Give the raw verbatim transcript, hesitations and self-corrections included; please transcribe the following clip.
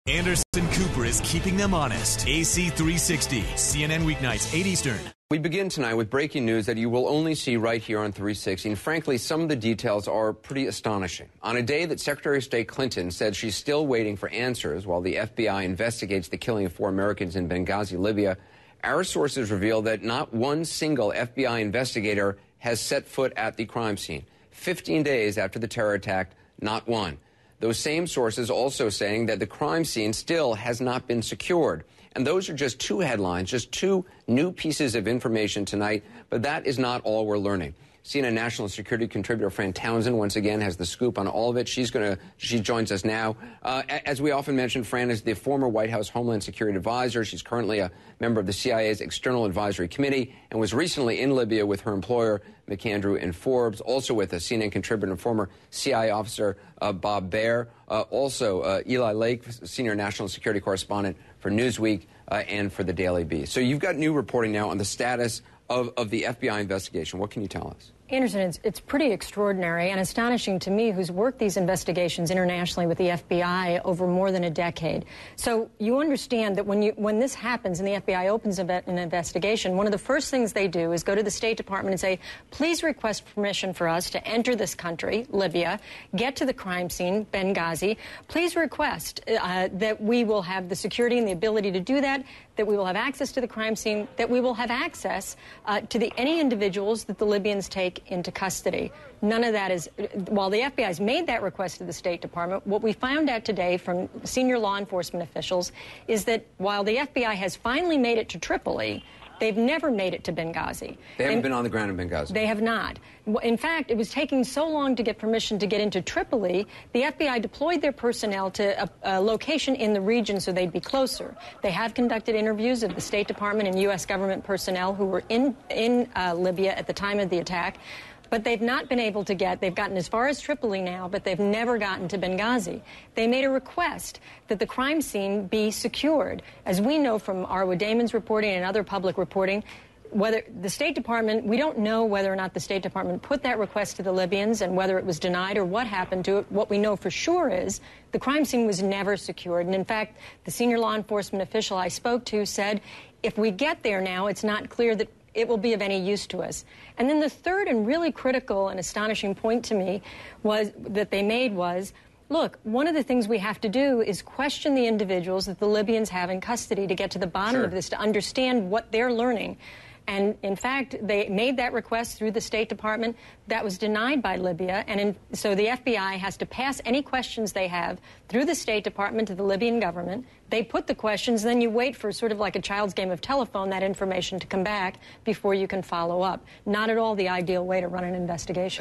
Anderson Cooper is keeping them honest. A C three sixty, C N N weeknights, eight Eastern. We begin tonight with breaking news that you will only see right here on three sixty. And frankly, some of the details are pretty astonishing. On a day that Secretary of State Clinton said she's still waiting for answers while the F B I investigates the killing of four Americans in Benghazi, Libya, our sources reveal that not one single F B I investigator has set foot at the crime scene. fifteen days after the terror attack, not one. Those same sources also saying that the crime scene still has not been secured. And those are just two headlines, just two new pieces of information tonight. But that is not all we're learning. C N N national security contributor Fran Townsend once again has the scoop on all of it. She's going to, she joins us now. Uh, as we often mention, Fran is the former White House Homeland Security advisor. She's currently a member of the C I A's External Advisory Committee and was recently in Libya with her employer, McAndrew and Forbes. Also with us, C N N contributor and former C I A officer uh, Bob Baer. Uh, also, uh, Eli Lake, senior national security correspondent for Newsweek uh, and for the Daily Beast. So you've got new reporting now on the status Of, of the F B I investigation. What can you tell us? Anderson, it's, it's pretty extraordinary and astonishing to me, who's worked these investigations internationally with the F B I over more than a decade. So you understand that when you when this happens and the F B I opens an investigation, one of the first things they do is go to the State Department and say, please request permission for us to enter this country, Libya, get to the crime scene, Benghazi. Please request uh, that we will have the security and the ability to do that, that we will have access to the crime scene, that we will have access uh, to the any individuals that the Libyans take into custody. None of that is, while the F B I has made that request to the State Department, what we found out today from senior law enforcement officials is that while the F B I has finally made it to Tripoli, they've never made it to Benghazi. They haven't and been on the ground in Benghazi. They have not. In fact, it was taking so long to get permission to get into Tripoli, the F B I deployed their personnel to a, a location in the region so they'd be closer. They have conducted interviews of the State Department and U S government personnel who were in, in uh, Libya at the time of the attack. But they've not been able to get, they've gotten as far as Tripoli now, but they've never gotten to Benghazi. They made a request that the crime scene be secured. As we know from Arwa Damon's reporting and other public reporting, whether the State Department, we don't know whether or not the State Department put that request to the Libyans and whether it was denied or what happened to it. What we know for sure is the crime scene was never secured. And in fact, the senior law enforcement official I spoke to said, if we get there now, it's not clear that it will be of any use to us. And then the third and really critical and astonishing point to me was that they made was, look, one of the things we have to do is question the individuals that the Libyans have in custody to get to the bottom Sure. of this, to understand what they're learning. And, in fact, they made that request through the State Department. That was denied by Libya. And in, so the F B I has to pass any questions they have through the State Department to the Libyan government. They put the questions, then you wait for sort of like a child's game of telephone, that information to come back before you can follow up. Not at all the ideal way to run an investigation.